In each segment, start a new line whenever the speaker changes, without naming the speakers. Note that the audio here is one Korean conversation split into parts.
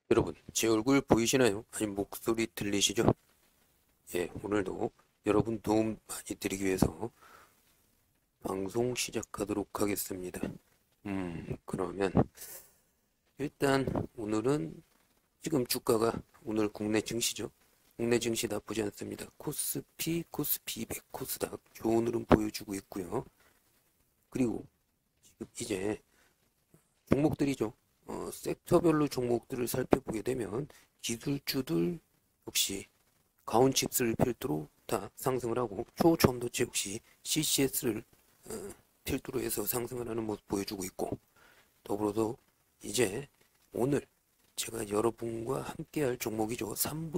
여러분, 제 얼굴 보이시나요? 아니, 목소리 들리시죠? 예, 오늘도 여러분 도움 많이 드리기 위해서 방송 시작하도록 하겠습니다. 그러면 일단 오늘은 지금 주가가 오늘 국내 증시죠? 국내 증시 나쁘지 않습니다. 코스피 200, 코스닥 좋은 흐름 보여주고 있고요. 그리고 지금 이제 종목들이죠. 섹터별로 종목들을 살펴보게 되면 기술주들 역시 가온칩스를 필두로 다 상승을 하고 초저점도체 역시 CCS를 필두로 해서 상승을 하는 모습 보여주고 있고, 더불어서 이제 오늘 제가 여러분과 함께할 종목이죠.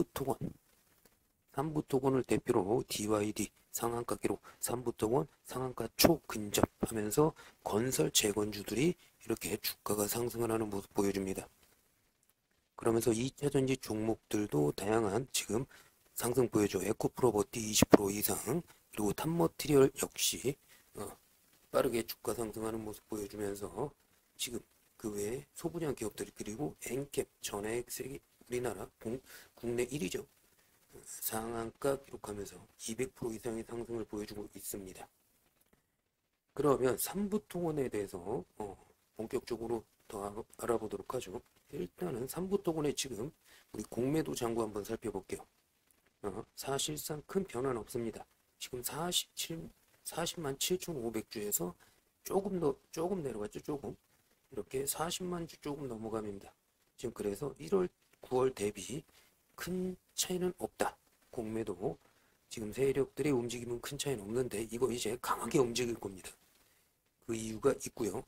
삼부토건을 대표로 DYD 상한가 기록, 삼부토건 상한가 초근접하면서 건설 재건주들이 이렇게 주가가 상승을 하는 모습 보여줍니다. 그러면서 2차전지 종목들도 다양한 지금 상승 보여줘. 에코프로버티 20% 이상, 그리고 탑머티리얼 역시 빠르게 주가 상승하는 모습 보여주면서 지금 그 외에 소부장 기업들, 그리고 엔캡 전액 세계 우리나라 국내 1위죠. 상한가 기록하면서 200% 이상의 상승을 보여주고 있습니다. 그러면 삼부통원에 대해서 본격적으로 더 알아보도록 하죠. 일단은 삼부통원의 지금 우리 공매도 장고 한번 살펴볼게요. 사실상 큰 변화는 없습니다. 지금 40만 7,500주에서 조금 내려갔죠. 조금 이렇게 40만 주 조금 넘어갑니다. 지금 그래서 1월 9월 대비 큰 차이는 없다. 공매도 지금 세력들의 움직임은 큰 차이는 없는데 이거 이제 강하게 움직일 겁니다. 그 이유가 있고요.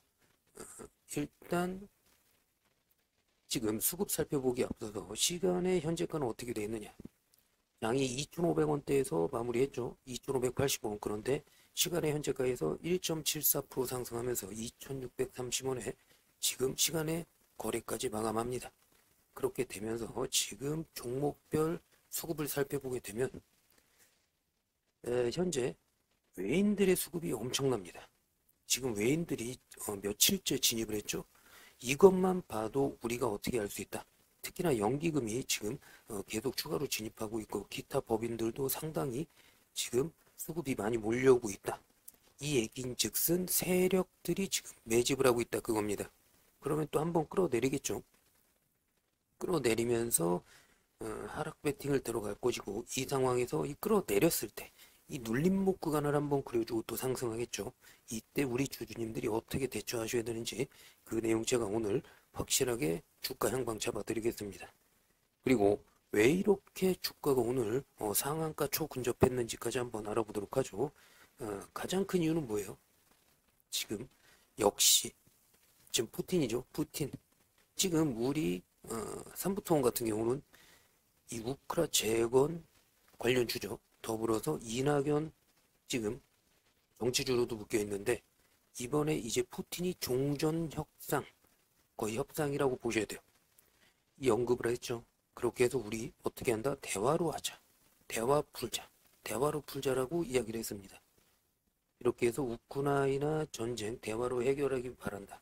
일단 지금 수급 살펴보기 앞서서 시간의 현재가는 어떻게 되어 있느냐. 양이 2,500원대에서 마무리했죠. 2,580원. 그런데 시간의 현재가에서 1.74% 상승하면서 2,630원에 지금 시간의 거래까지 마감합니다. 그렇게 되면서 지금 종목별 수급을 살펴보게 되면 현재 외인들의 수급이 엄청납니다. 지금 외인들이 며칠째 진입을 했죠. 이것만 봐도 우리가 어떻게 알 수 있다. 특히나 연기금이 지금 계속 추가로 진입하고 있고 기타 법인들도 상당히 지금 수급이 많이 몰려오고 있다. 이 얘기인즉슨 세력들이 지금 매집을 하고 있다 그겁니다. 그러면 또 한번 끌어내리겠죠. 끌어내리면서 하락 배팅을 들어갈 것이고, 이 상황에서 이 끌어내렸을 때 이 눌림목 구간을 한번 그려주고 또 상승하겠죠. 이때 우리 주주님들이 어떻게 대처하셔야 되는지 그 내용 제가 오늘 확실하게 주가 향방 잡아드리겠습니다. 그리고 왜 이렇게 주가가 오늘 상한가 초근접했는지까지 한번 알아보도록 하죠. 가장 큰 이유는 뭐예요? 지금 역시 지금 푸틴이죠. 푸틴. 지금 우리 삼부토원 같은 경우는 이 우크라 재건 관련 주죠. 더불어서 이낙연 지금 정치주로도 묶여 있는데, 이번에 이제 푸틴이 종전 협상, 거의 협상이라고 보셔야 돼요. 이 언급을 했죠. 그렇게 해서 우리 어떻게 한다? 대화로 하자. 대화 풀자. 대화로 풀자라고 이야기를 했습니다. 이렇게 해서 우크라이나 전쟁 대화로 해결하기 바란다.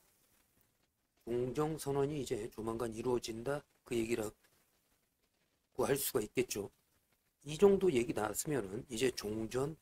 종정선언이 이제 조만간 이루어진다. 그 얘기라고 할 수가 있겠죠. 이 정도 얘기 나왔으면은 이제 종전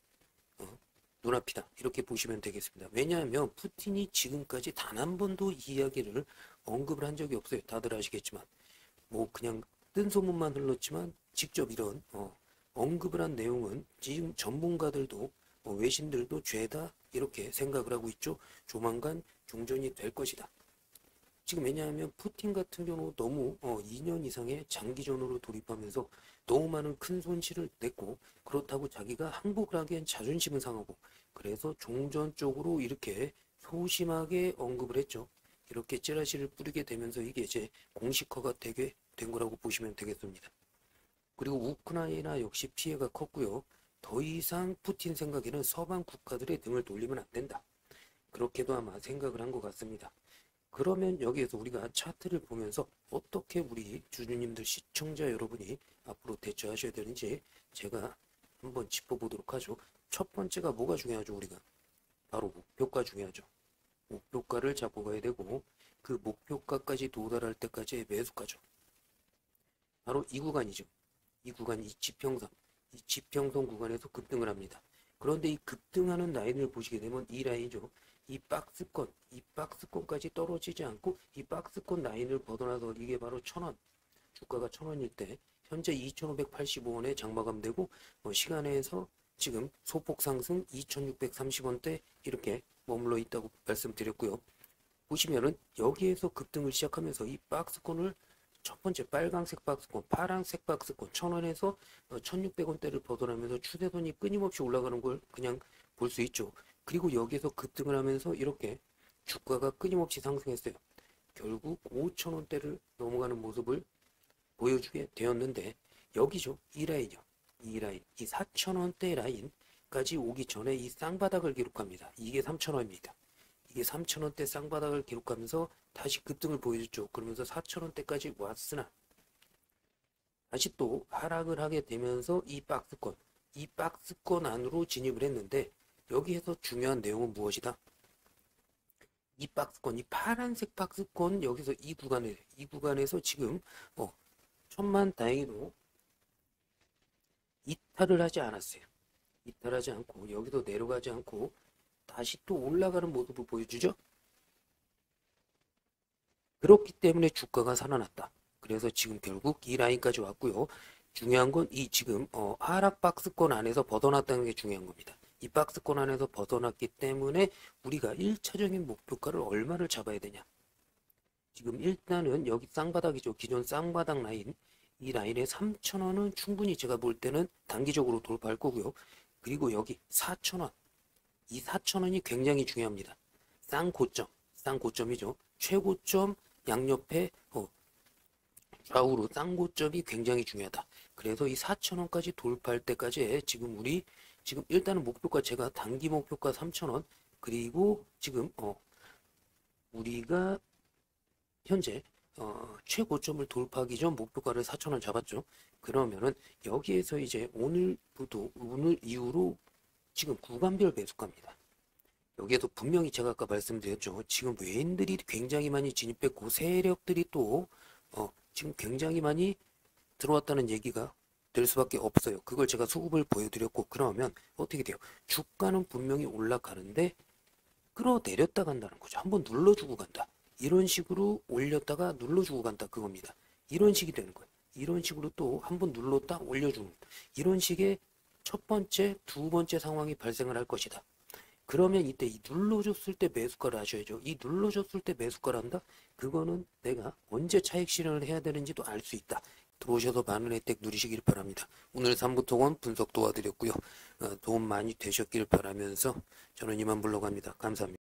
눈앞이다 이렇게 보시면 되겠습니다. 왜냐하면 푸틴이 지금까지 단 한 번도 이 이야기를 언급을 한 적이 없어요. 다들 아시겠지만 뭐 그냥 뜬 소문만 흘렀지만 직접 이런 언급을 한 내용은 지금 전문가들도 외신들도 죄다 이렇게 생각을 하고 있죠. 조만간 종전이 될 것이다. 지금 왜냐하면 푸틴 같은 경우 너무 2년 이상의 장기전으로 돌입하면서 너무 많은 큰 손실을 냈고, 그렇다고 자기가 항복을 하기엔 자존심은 상하고, 그래서 종전 쪽으로 이렇게 소심하게 언급을 했죠. 이렇게 찌라시를 뿌리게 되면서 이게 이제 공식화가 되게 된 거라고 보시면 되겠습니다. 그리고 우크라이나 역시 피해가 컸고요. 더 이상 푸틴 생각에는 서방 국가들의 등을 돌리면 안 된다. 그렇게도 아마 생각을 한 것 같습니다. 그러면 여기에서 우리가 차트를 보면서 어떻게 우리 주주님들 시청자 여러분이 앞으로 대처하셔야 되는지 제가 한번 짚어보도록 하죠. 첫 번째가 뭐가 중요하죠? 우리가 바로 목표가 중요하죠. 목표가를 잡고 가야 되고, 그 목표가까지 도달할 때까지의 매수가죠. 바로 이 구간이죠. 이 구간, 이 지평선 구간에서 급등을 합니다. 그런데 이 급등하는 라인을 보시게 되면 이 라인이죠. 이 박스권까지 떨어지지 않고 이 박스권 라인을 벗어나서 이게 바로 1,000원, 주가가 1,000원일 때 현재 2,585원에 장마감되고 시간에서 지금 소폭 상승 2,630원대 이렇게 머물러 있다고 말씀드렸고요. 보시면은 여기에서 급등을 시작하면서 이 박스권을 첫 번째 빨강색 박스권, 파란색 박스권 1,000원에서 1,600원대를 벗어나면서 추세선이 끊임없이 올라가는 걸 그냥 볼 수 있죠. 그리고 여기에서 급등을 하면서 이렇게 주가가 끊임없이 상승했어요. 결국 5,000원대를 넘어가는 모습을 보여주게 되었는데 여기죠. 이 라인이요. 이 라인, 이 4,000원대 라인까지 오기 전에 이 쌍바닥을 기록합니다. 이게 3,000원입니다. 이게 3,000원대 쌍바닥을 기록하면서 다시 급등을 보여줬죠. 그러면서 4,000원대까지 왔으나 다시 또 하락을 하게 되면서 이 박스권 안으로 진입을 했는데 여기에서 중요한 내용은 무엇이다? 이 박스권, 이 파란색 박스권 여기서 이 구간에서 지금 천만 다행히도 이탈을 하지 않았어요. 이탈하지 않고 여기서 내려가지 않고 다시 또 올라가는 모습을 보여주죠. 그렇기 때문에 주가가 살아났다. 그래서 지금 결국 이 라인까지 왔고요. 중요한 건 이 지금 하락 박스권 안에서 벗어났다는 게 중요한 겁니다. 이 박스권 안에서 벗어났기 때문에 우리가 1차적인 목표가를 얼마를 잡아야 되냐. 지금 일단은 여기 쌍바닥이죠. 기존 쌍바닥 라인. 이 라인에 3,000원은 충분히 제가 볼 때는 단기적으로 돌파할 거고요. 그리고 여기 4,000원. 이 4,000원이 굉장히 중요합니다. 쌍고점이죠. 최고점 양옆에 좌우로 쌍고점이 굉장히 중요하다. 그래서 이 4,000원까지 돌파할 때까지 지금 일단은 목표가 제가 단기 목표가 3,000원 그리고 지금 우리가 현재 최고점을 돌파하기 전 목표가를 4,000원 잡았죠. 그러면은 여기에서 이제 오늘 이후로 지금 구간별 매수가입니다. 여기에도 분명히 제가 아까 말씀드렸죠. 지금 외인들이 굉장히 많이 진입했고 세력들이 또 지금 굉장히 많이 들어왔다는 얘기가 될 수밖에 없어요. 그걸 제가 수급을 보여드렸고 그러면 어떻게 돼요? 주가는 분명히 올라가는데 끌어내렸다 간다는 거죠. 한번 눌러주고 간다. 이런 식으로 올렸다가 눌러주고 간다 그겁니다. 이런 식이 되는 거예요. 이런 식으로 또 한번 눌렀다 올려주는 이런 식의 첫 번째, 두 번째 상황이 발생을 할 것이다. 그러면 이때 이 눌러줬을 때 매수가를 하셔야죠. 이 눌러줬을 때 매수가를 한다? 그거는 내가 언제 차익 실현을 해야 되는지도 알 수 있다. 들어오셔서 많은 혜택 누리시길 바랍니다. 오늘 3부 통원 분석 도와드렸고요. 도움 많이 되셨길 바라면서 저는 이만 물러갑니다. 감사합니다.